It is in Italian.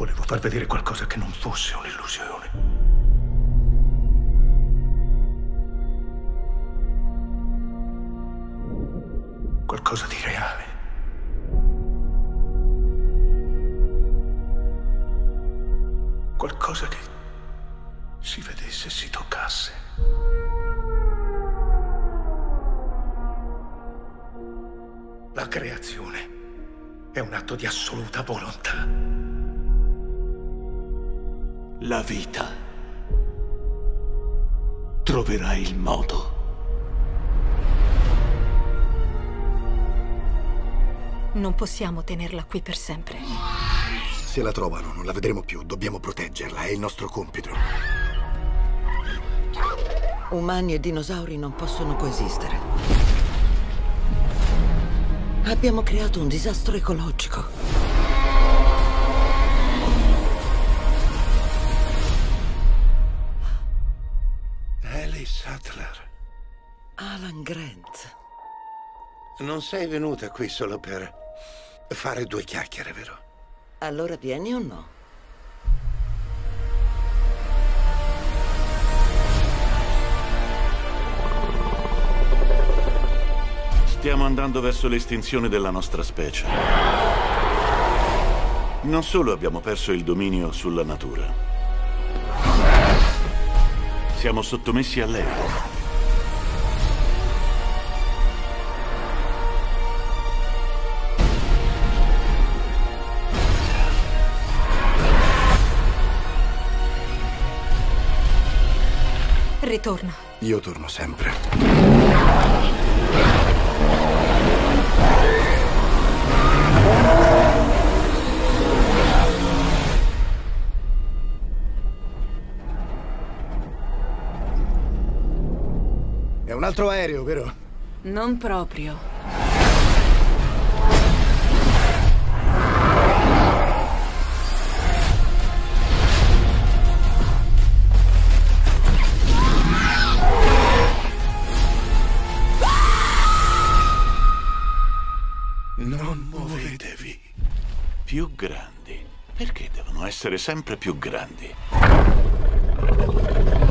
Volevo far vedere qualcosa che non fosse un'illusione. Qualcosa di reale. Qualcosa che si vedesse e si toccasse. La creazione è un atto di assoluta volontà. La vita troverà il modo. Non possiamo tenerla qui per sempre. Se la trovano, non la vedremo più. Dobbiamo proteggerla, è il nostro compito. Umani e dinosauri non possono coesistere. Abbiamo creato un disastro ecologico. Ellie Sattler. Alan Grant. Non sei venuta qui solo per fare due chiacchiere, vero? Allora vieni o no? Stiamo andando verso l'estinzione della nostra specie. Non solo abbiamo perso il dominio sulla natura, siamo sottomessi a lei. Ritorna. Io torno sempre. È un altro aereo, vero? Non proprio. Non muovetevi. Più grandi. Perché devono essere sempre più grandi?